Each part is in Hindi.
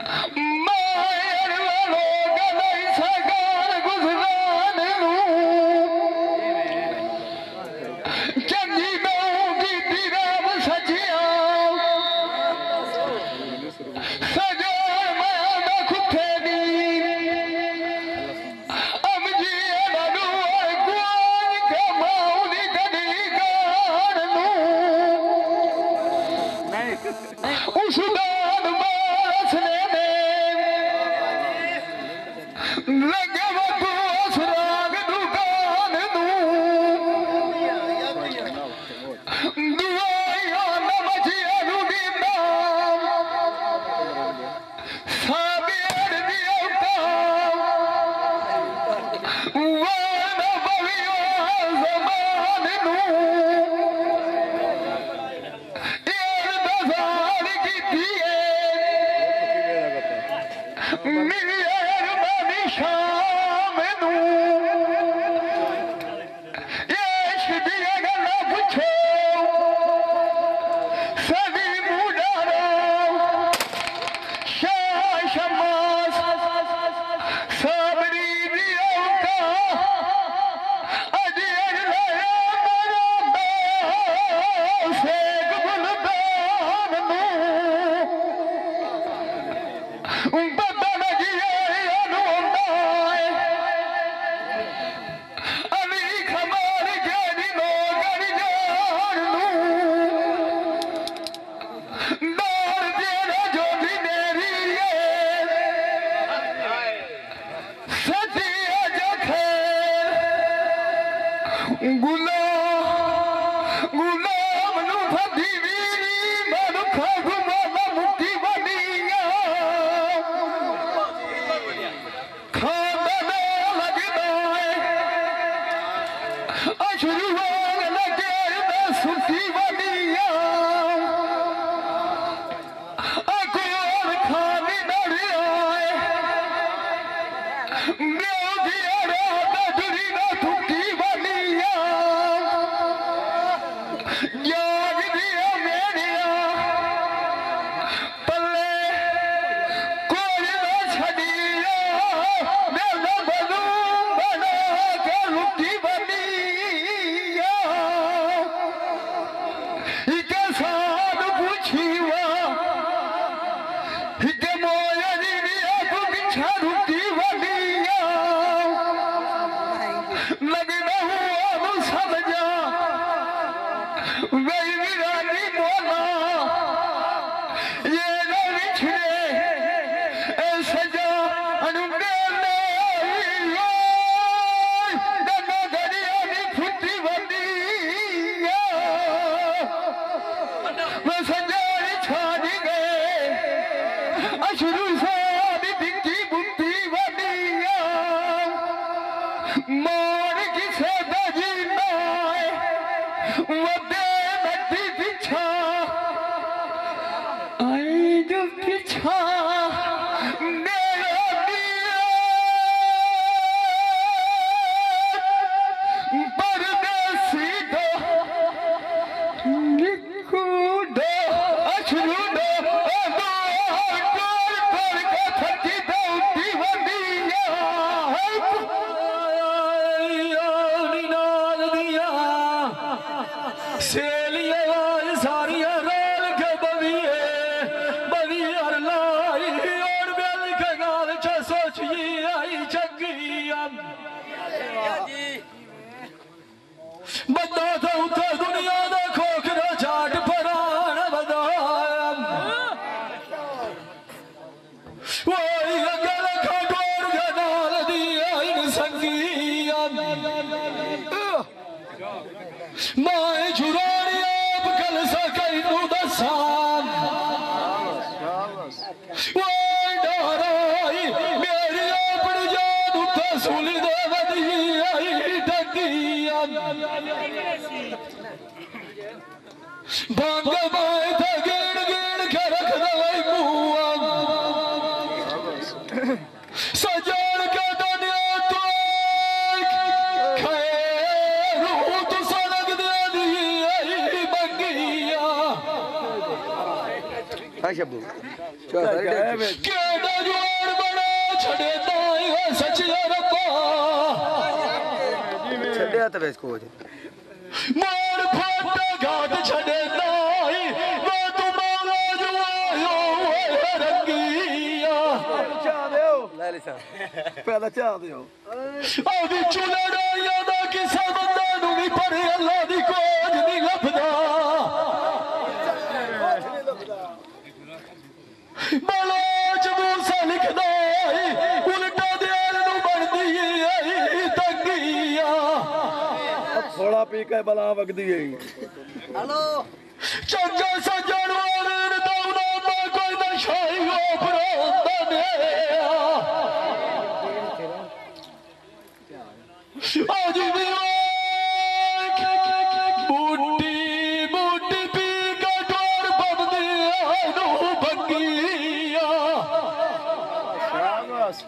शब्बू छड़े दाई हो सचिया रब्बा छड़े तो बेच को मोर फाटा घाट छड़े दाई वो तू मौला जो आयो रंगिया चाह दे ले ले साहब पहला चाह दे अभी चुलड़ाया दा किसा बंदा नु भी पर अल्लाह दी खोज नहीं लभदा मलाज मूसा लिखदा उल्टा दियाल नु बनदी है तंगिया थोड़ा पी के बला वगदी है हेलो चंगा सजन वाले दा उना कोई नशाई हो परोंदा ने आज भी बूटी बूटी पी का डोर बंदी नु भंगिया शाबाश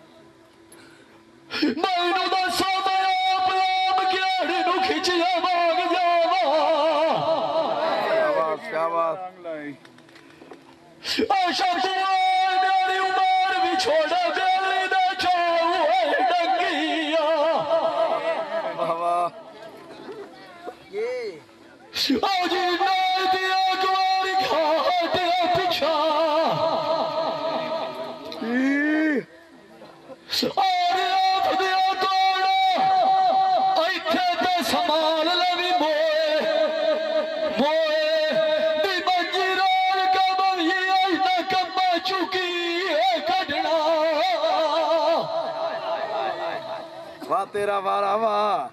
मैनू दसो मैं आप क्याड़ी नु खिचिया मांग जावा शाबाश आशा मेरी उम्र भी छोड़ा गली ना छाऊ डंगिया आज दिया कुमारी घाट पिछा और आप दिया तोड़ा इथे तो संभाल लवी मोए दी मंजी रोल का बवी ना कम्मा चुकी है कढ़ना वाह तेरा वारा वाह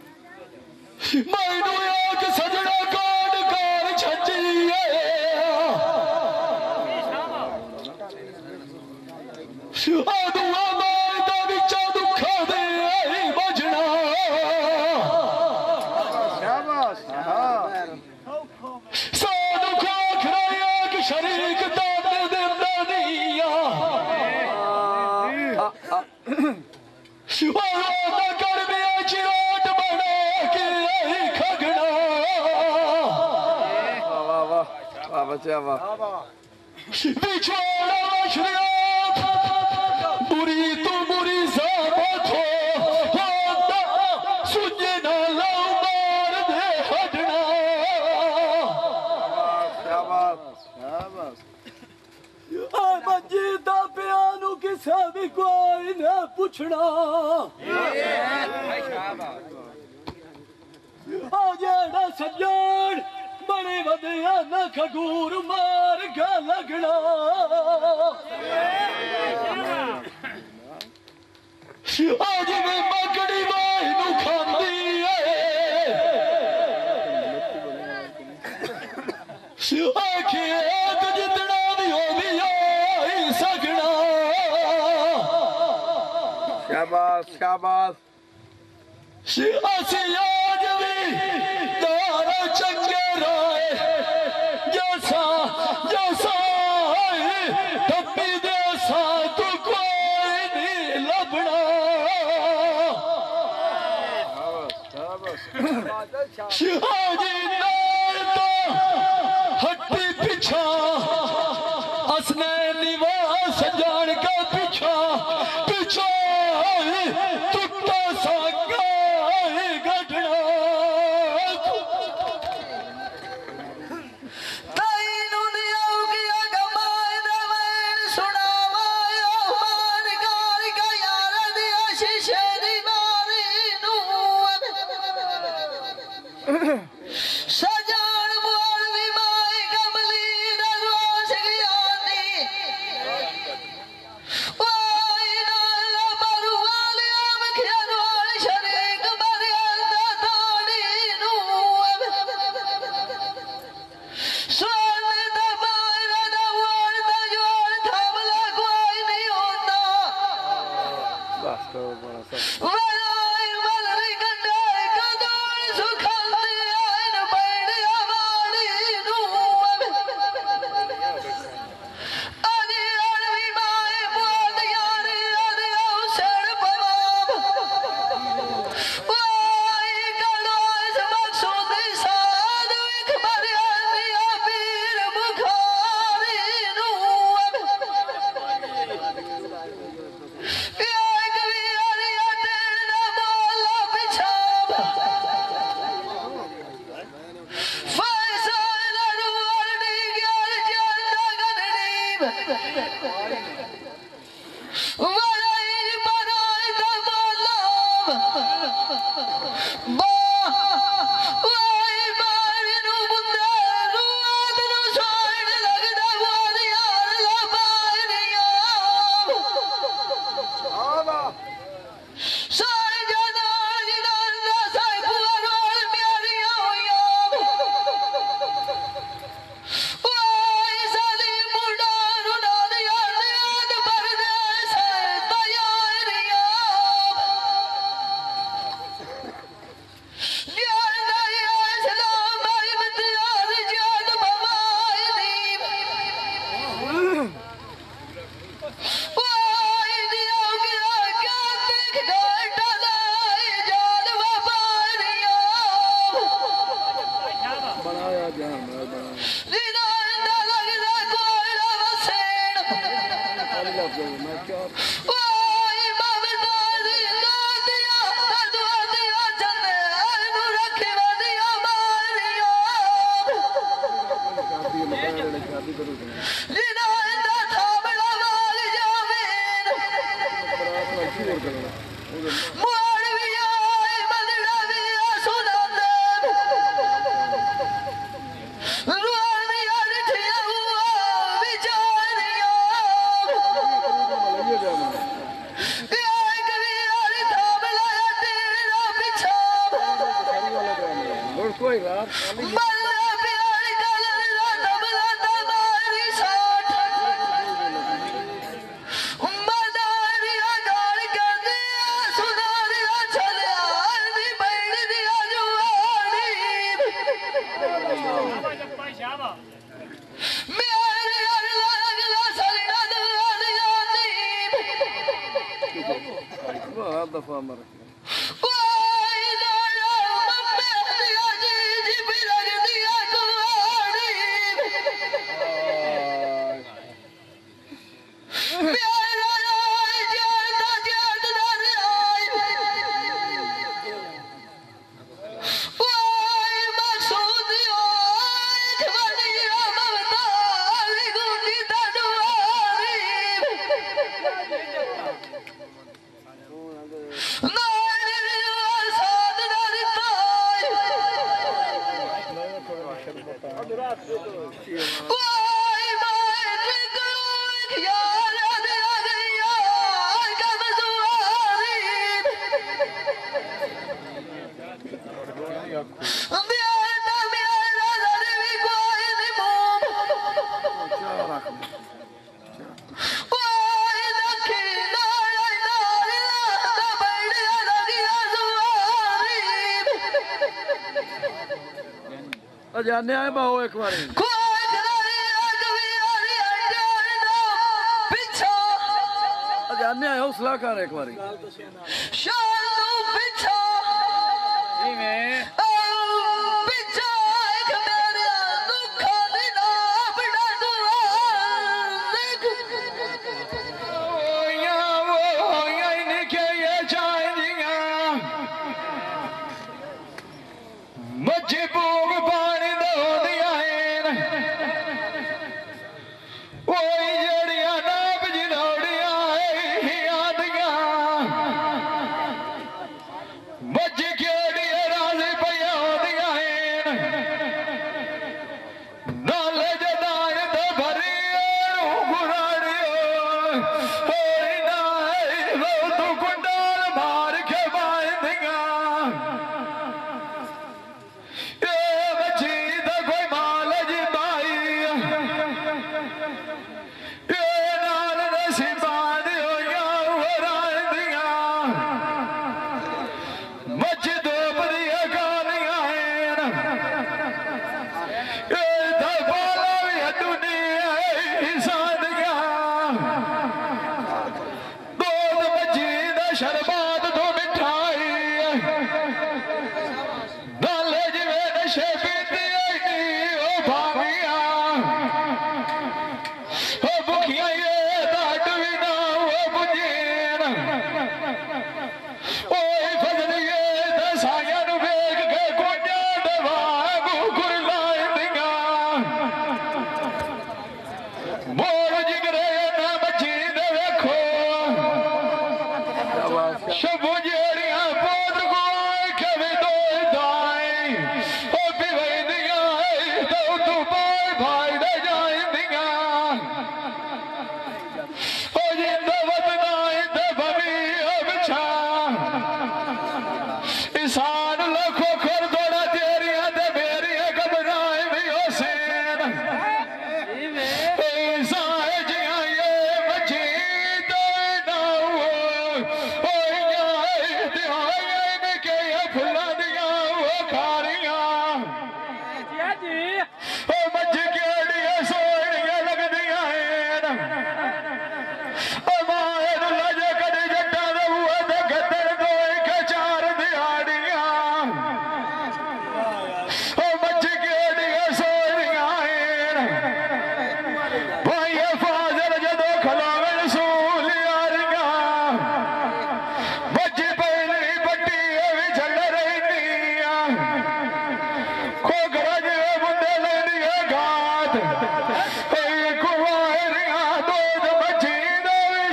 मैनू एक सजना काट कार छजी दुआ मायदा विचा दुखा दे बजना शाबाश सानू खोखरा एक शरीक दादे दे दानिया और कर में चिराट बना के खगना वाह वाह वाह बच्चा वाह बिछोड़ा शरीयत बुरी तो बुरी साबत हो सुझे ना लो मार दे हटना शाबाश शाबाश मंजी दा प्यानू किसा भी कोई ना पूछना आ जेड़ा सज्जन बड़े वधिया ना खगूर मार गा लगना आज में मकड़ी माई नू खांदी खेत जितना भी हो भी आई सकना शाबाश शाबाश असी आज भी तारा चंगे राय जैसा जैसा धब्बी जैसा तू कोई नहीं लभना आज हट्टी पिछा असने निवास जान का पिछा पिछा टुट्टा सा गठड़ा सजान मोर भी माई कमली दरवाज ज्ञानी ओई नाल बरुवाल आम खेरवाल शरीक मरिया ताड़ी नु सोने दा मारा दा वार दा जोर थामला कोई नहीं होता बस करो बड़ा सब ओए ममदारी गादिया दुआदिया चंदे नु रखे वदिया मारियो जिना इंदा थाबड़ा वाल जावेन मोड़विया मदड़विया सुनांदे रुआनिया रिठिया हुआ विचारिया कोई बात दफा मर जाने आए बाहो एक बार जाने आए हौसला कर एक बार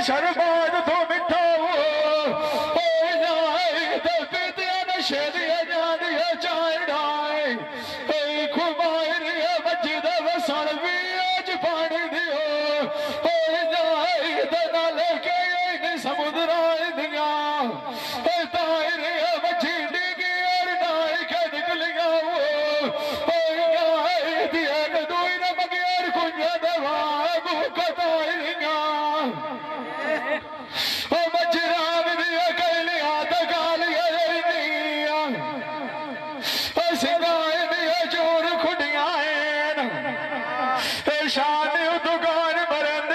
शर्बाद तो मिठा वो तो पीते नशे दिया जानिया चाढ़ाए खुमार मस्जिद वसन भी आज पानी दियो नाले के समुद्र दिया तार मच्छी डिगी और नाई के निकल गया वो दिया दुई न मगियार कुंजा दवा कतारिया मच्छरान दिया कहलिया तो गालिया सिंगाए दिया चोर खुडिया शान दुकान मरन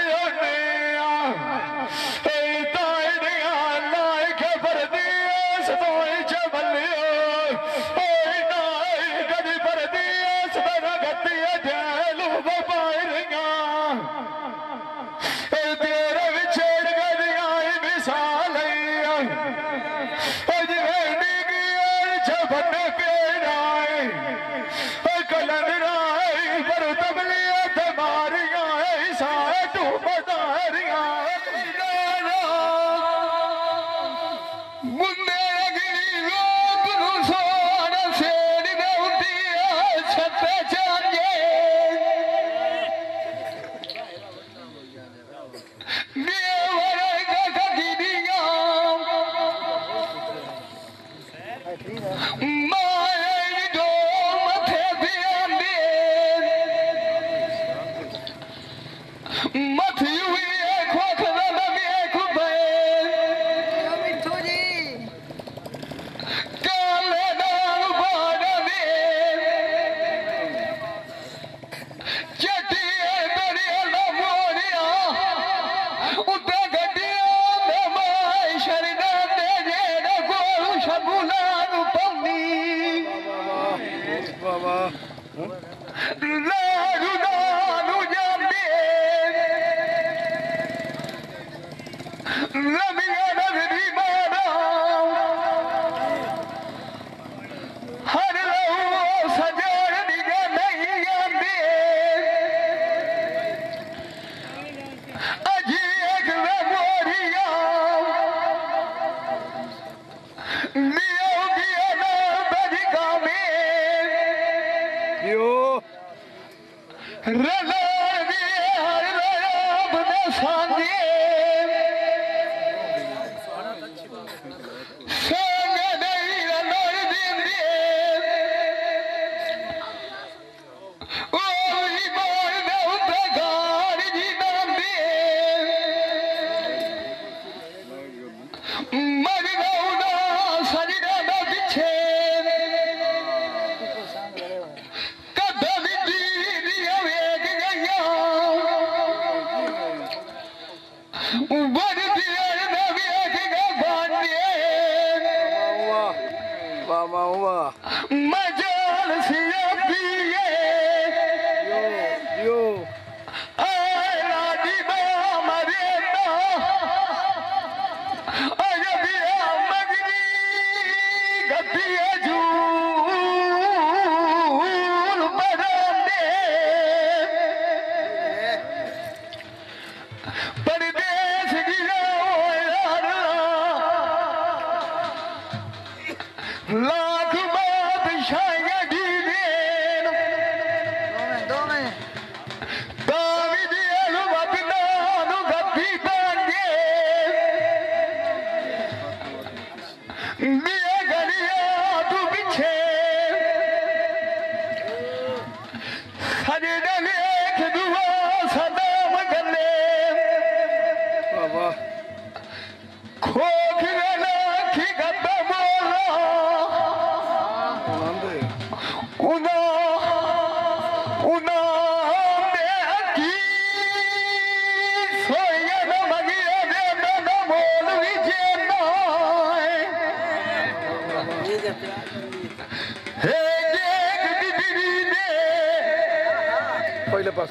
पहले पास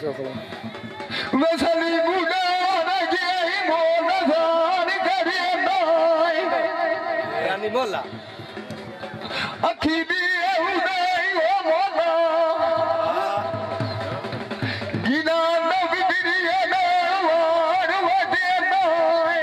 बोला अखी भी मोला गिना नबी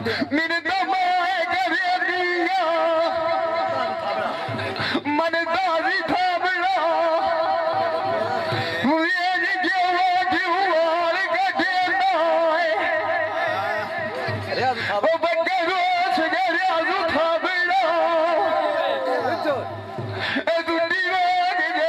मेरे दमाए करे दिया मन दादी थाबड़ा मेरे जेवा दीवार का देना ओ बड़े रोज गया थाबड़ा ए दुनी रोज गए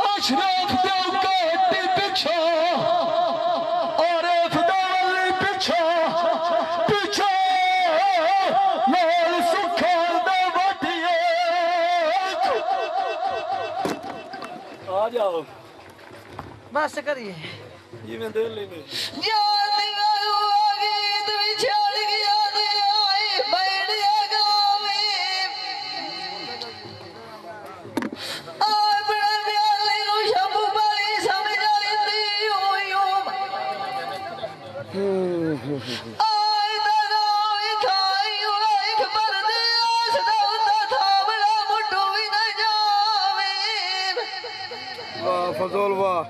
अशरफ देव का पिछा और जाओ बस करिए जिवें दिल लेने वाह फजोल वाह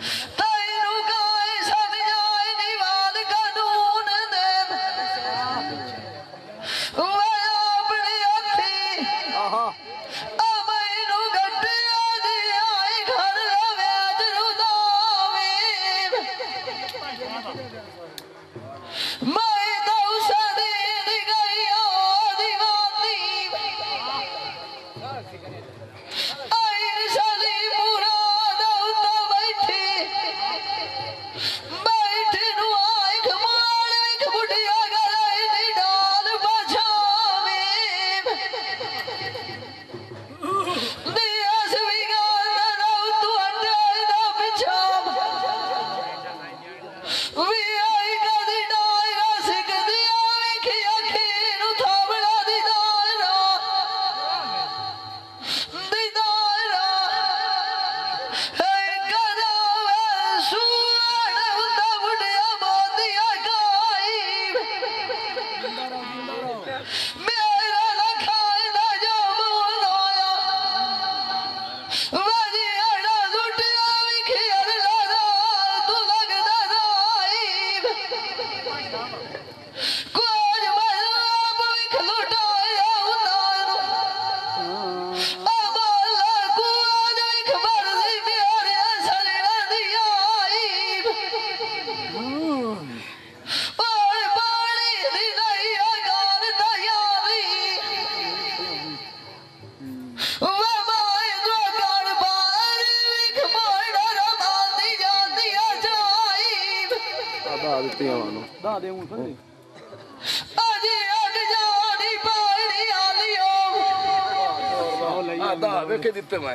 वेखे दिते मैं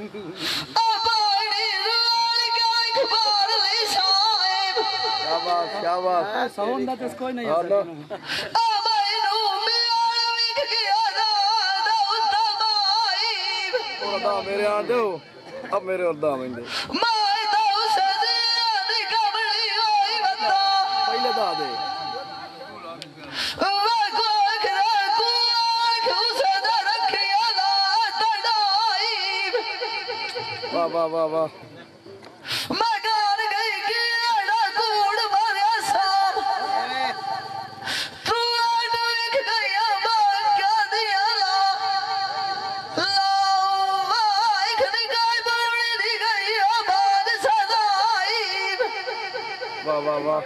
शाबाश शाबाश साउंड दा कोई नहीं है मेरे आ दो अब मेरे और दा आवेंगे पहले दा दे वाह वाह वाह वाह वाह वाह वाह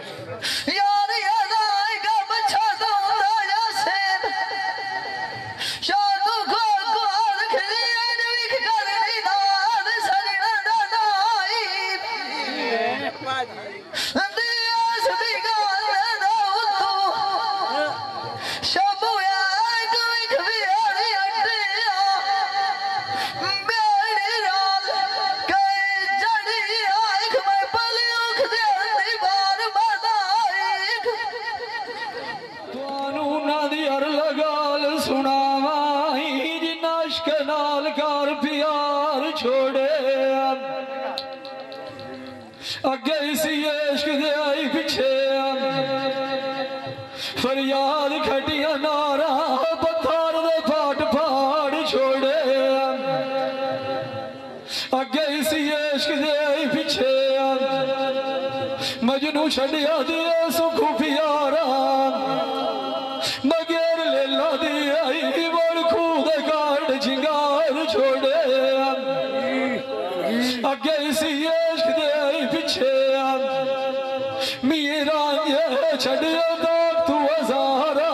अगे इसी इश्क दे आई पिछे फरियाद खटिया नारा पत्थर दे फाट फाड़ छोड़े अगे इसी इश्क दे आई पिछे मजनू छड़िया दिए सुख प्यारा मगेर लेला दी आई बड़ खूद काट जिंगार छोड़े अगे इसी इश्क दे आई पिछे मीरा छड़िया दाग तू हजारा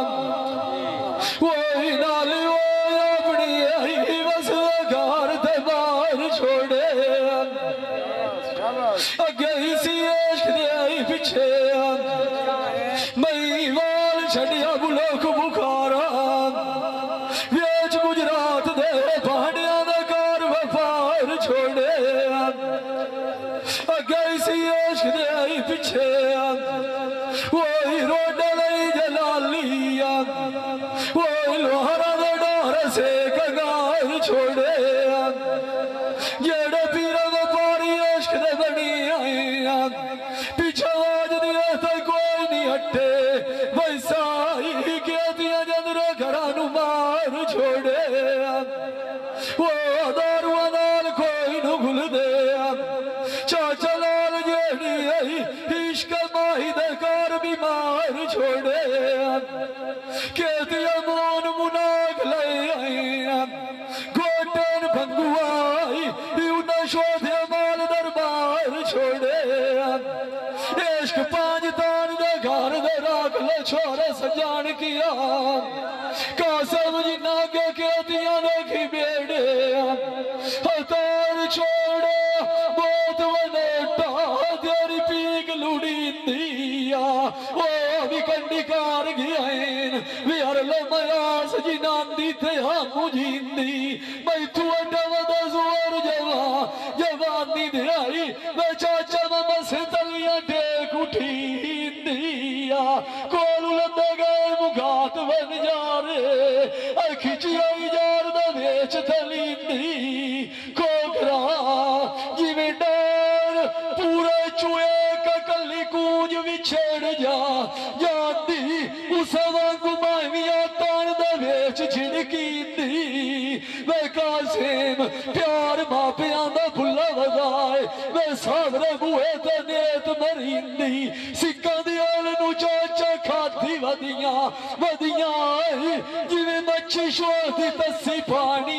वही नाल वो अपनी आई बस घर ते बाहर छोड़े अगे इसी इश्क दे आई पिछे मई वाल छड़िया बुलोक बुखारा वेच गुजरात दे पहाड़िया दा कार व्यापार छोड़े वही रोड लई जलालिया वही लोहरा दे डोर से कगार छोड़े जेड़े पीर व्यापारी इश्क दे बनी आए पीछे आज दिया तो कोई नहीं हटे वैसा ही कहतियां जंदरे घरा नु मार छोड़े वो दारू नाल कोई न भूल दे चाचा लाल जेड़ी आई इश्क माही दे कार बीमार छोड़े कहतियां मोन मुनाक ले आई गोटन भंगुआई उन्हें शोधे माल दरबार छोड़े इश्क पांच तान दे घर दे राख ले छोरे सजान किया कासम जिन्ना के कहतियां देखी बेड़े हतार छोड़े बहुत वनेटा तेरी पीक लुड़ी दिया ओ भी कंडी कार गया वे हर लो मयास जिनांदी थे हम जिंदी मैं तू अडवदा जोर जवानी दे आई मैं चाचा मामा से तलियां टेक उठी दिया कोलू लंदे गए मुगात बन जा रे खिची आई जार दा वेच थलींदी कोकरा जिवें डर पूरे चुए का कली कूंज विछड़ जाती उस वांगू माविया तान दा वेच छिड़कींदी वे कासिम प्यार मापियां दा फुल्ला वधाए वे सावरे बूहे ते नेत मरींदी सिक्कां दी आल नू चाचा खादी वदियां जिवें मच्छी शोधी तस्सी पानी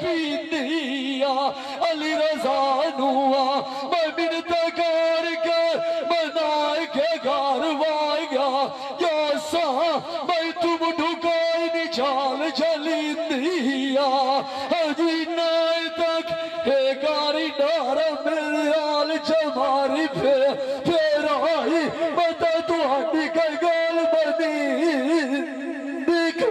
पींदिया अली रजा नुआ मैं मिन्नत कर के बनाए के घर वाई गया या सा मैं तुम ढुकाई निचाल चली दिया हजी नाय तक हे कारी डार मेरे आल चमारी फिर आई बता तुहाडी कई गाल बनी देख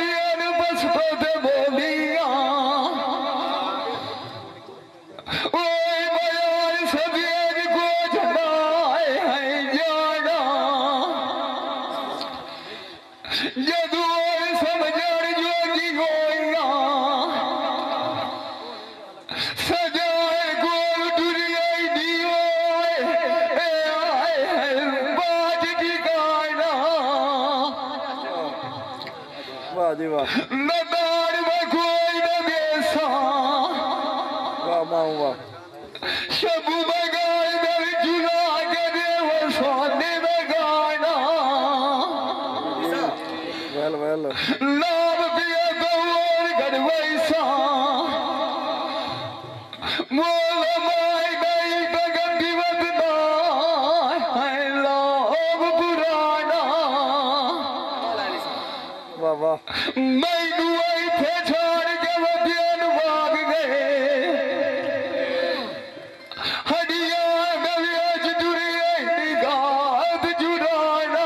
Oh शबू में गाय दर जुड़ा के दे वो सोने में गाना नाम पिया तो और घर वैसा मोल माय गई बगन दिवत ना है लोग पुराना मैं दुआई थे छोड़ के वदियन भाग गए हडिया गवियाज दुरिया निगात जुराना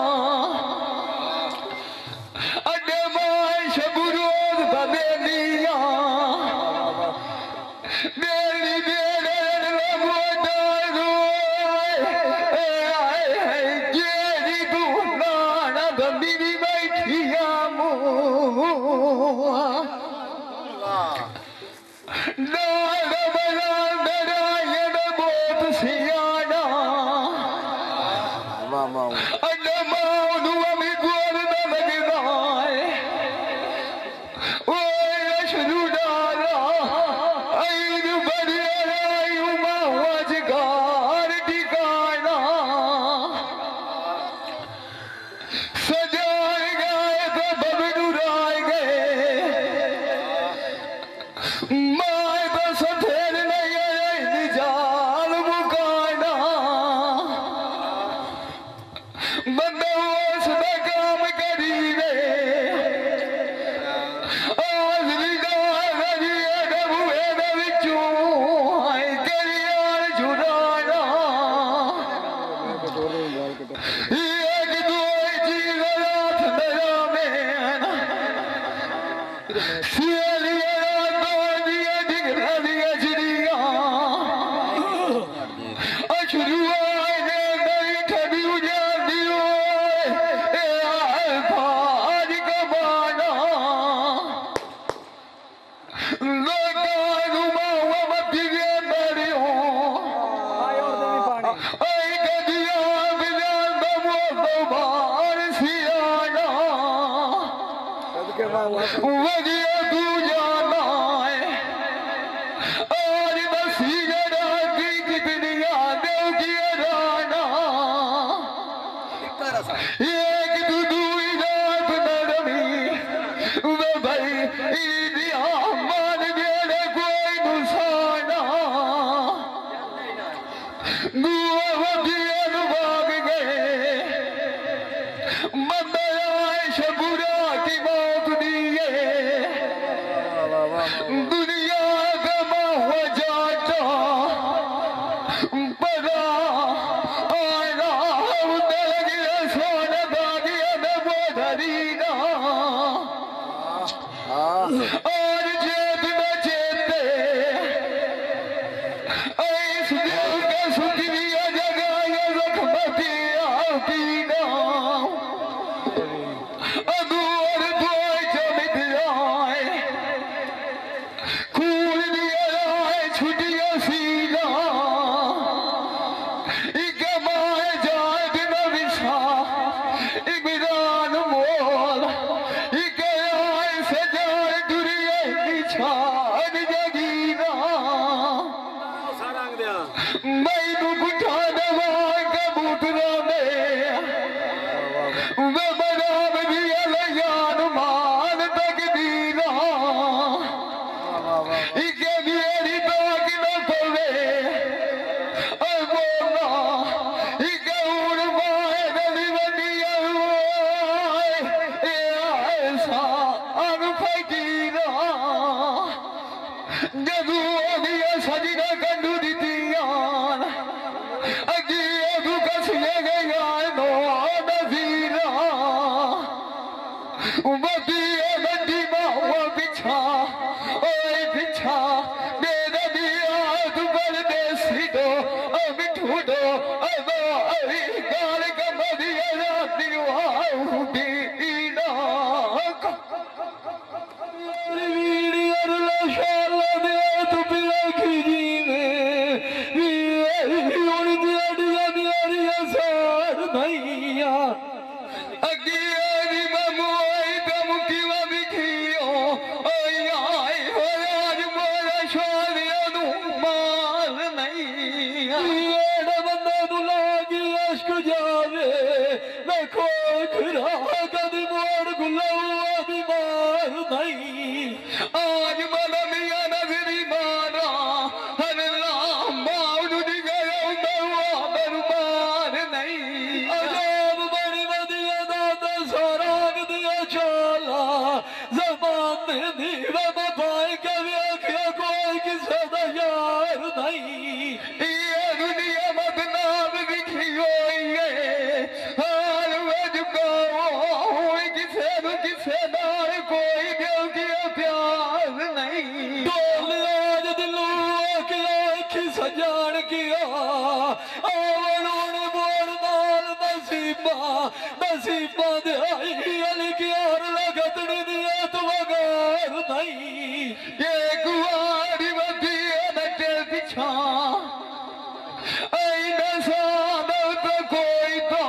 अड्डे माय शबुरोज बदेनिया देली देलन लबोदारो जेरी तू नाना बंदी भी बैठिया नाल बला नारायण बहुत सियाना अड्डमाउनु अमी गोर न लगदा ओए अशरू डारा ऐन बड़िया उमा वजगार ठिकाना सजाए गए तो बबनुराए गए माए तो सफेद नहीं निजाल मुकाना बंदा उसका काम करी रे आजली गाजी डबुए विचू हाय करियार जुराना एक दो चीज रात नया में सियालिया दो दिया दिखला दिया चिड़िया अशरुआ ने नई ठगी उजाड़ दियो ए फाज कबाना लोकानु मावा मध्य के बड़ियो आई गदिया बिलाल दमो दोबार सियाना वजिया तू जाना है और बसी जरा की कितनी यादें की राना एक दुदू रात नरमी वे भाई इंडिया मान मेरे कोई नुसाना दुआ वदियन भाग गए मंदराए शबुरा की मौत दिए दुनिया गमा हो जाता बड़ा आना उधर गिरा सोना बागिया में वो धरीना और जेब में चेते इस दिल का सुखिया जगह ये जख्मतिया पीना अदूर धोए चमित जाए खून दिया जाए छुटिया सीना एक माए जाए दिन विशा एक विधान मोल एक आए सजाए दुरिया निछान जगीना मैनू गुठा दवा कबूतरा में वे मनाम दिया लयान मान तक दीना इके मेरी ताक न पवे ऐ बोला इके उड़ माए गली बनिया ए ऐसा अन फकीरा जदू दिया सजना कंडू दितियान अगी अदू कसिए गया नो नजीरा बदिए बदी मावा बिछा ओए बिछा मेरा दिया तू परदेसी दो मिठू दो अदो अरी गाल का मदिया राती वाहू दीना वीडियो ला शाला दे तू पिया की जी में आवलों ने बोल नाल नसीबा दे आई अली की और लगतनी दिया तो वगार नहीं ये गुआरी वधी नटे पिछा आई नसाद तो कोई तो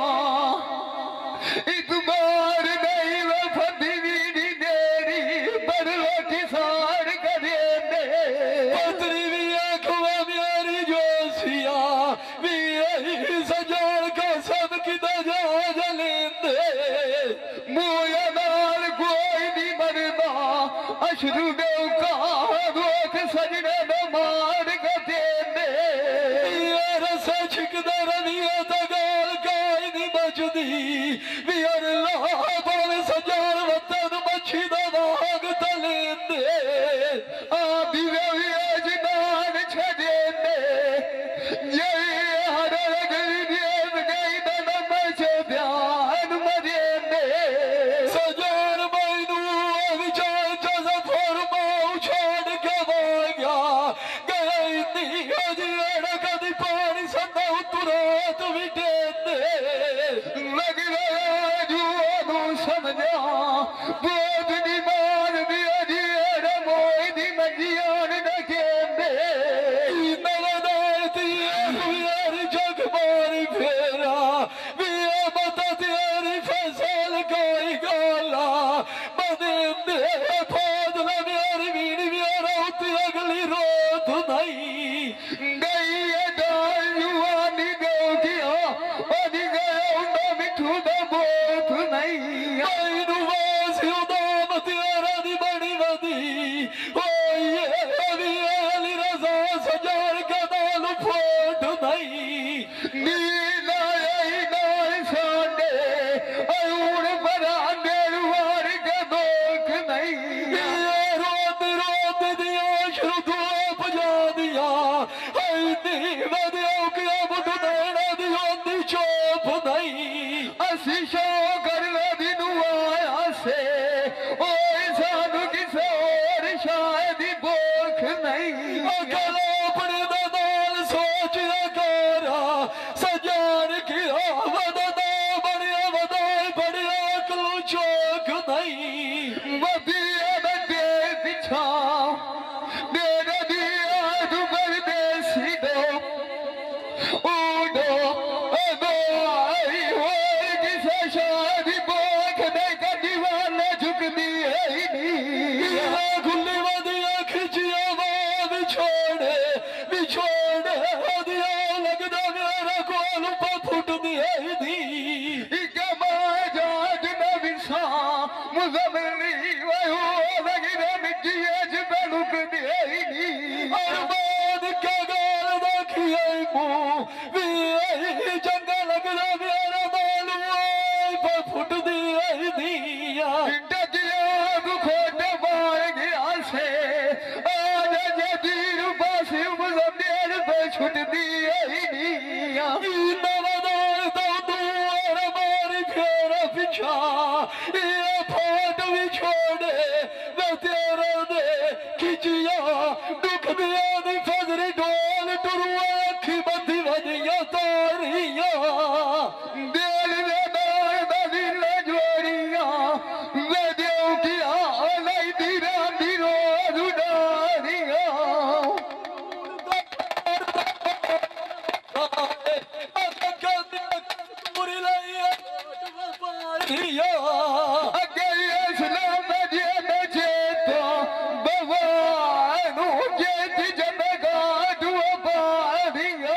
इतबार नहीं वो फदी वीडी देरी बरलो किसान करे ने पत्री भी आखवा मेरी जोशिया भी सजान का सब की दजा जलेंदे मुया नाल कोई नहीं मरदा अशरू का रोक सजने न मार गते ने यार सचिकदा रनिया तगाल काई नहीं बचदी भी अल्लाह बोले सजान वतन मच्छी दा वाग तलेंदे आदि वे अजनान छदे ने ये हर गली देव गई न मचे ध्यान मरे ने सजान मैनू विचार जजा फरमाओ छोड़ के भाग्या गया इतनी अजीड़ा कदी पानी संदा तुरात विटे लग गया जुआनू समझा बोध दी मान दी अजीड़ मोई दी मंजियान न केंदे नवदायती यारी जग मारी फेरा भी बता तेरी फसल कोई गाला बदे फादल मेरी वीड़ी मेरा उती अगली रोत नहीं गई दाल जुआनी गो किया अधी गया उन्ना मिठू दा बोथ नहीं मैनू वासी उदाम तेरा दी बड़ी वदी ओ ये भी अली रजा सजार का दाल फोट नहीं नीला आई नाल साडे अयूर बरा नेलवार के दोख नहीं रोत रोत दिया शुरू धूप जा दिया वधिया क्या बुढ़ देना दिया चोप नहीं असी शो कर दिन आया से ओ सानू किसे और शायद बोख नहीं अकल अपने दाल सोच करा सजान की वदा बढ़िया वदाए बढ़िया अकलू चौक नहीं वधिया दे पिछा दे दिया तू परदेसी दो उडो अगो आई होर किसे शादी बोख नहीं कदी वाला झुकदी है ही नहीं खुली वधिया खिचिया बिछोड़े दिया लगदा मेरा कोल फुट दिया दी इके माजाज न विसा मुजमरी वयो लगी रे मिट्टिए जिबे लुक दे ही नहीं अरबाद के गाल दाखिए मुंह भी चंगा लगदा मेरा दाल फुट दिया दिया डगिया खोटे मार गया से आज जदीर बासी मुजमर पे छुट दी ही नहीं नवदार तो दूर मारी फेरा पिछा ये फोट भी छोड़े मैं तेरा दे खिचिया दुख दिया दी फजरी डोल टुरुआ अखी बंदी वधिया तारिया दिल दे दार दा दिल जोड़िया वे देव किया नहीं दीरा दीरो दुडारिया अगे इस्लाम जे नचे तो भगवान जे जन गाडू बारिया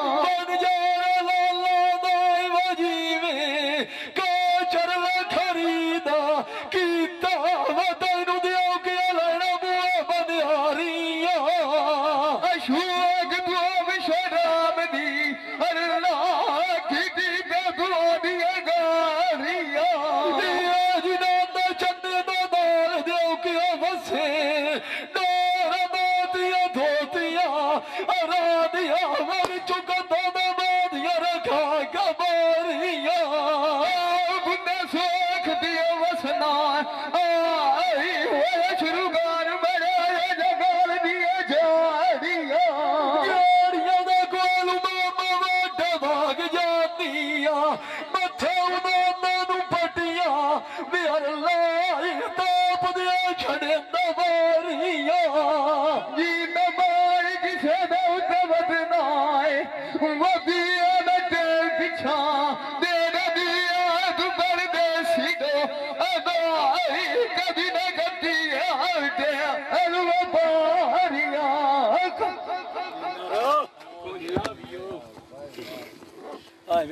खरीदा कीता वतन दियो के लड़ा बुआ बनिहारिया अशोक दुआ शराब दी अल्लाह की दी दुआ दिया गारिया जिन्होंने चन्ने दा दाल दियो के वसे डोर मोतिया धोतिया अरा दिया वर चुका दो दिया रखा कबारिया बुंदे सोख दिया वसना आई होया शुरुगार बड़ा जगाल दिया जारिया यारिया दा कोल मामा ਵਧਿਆ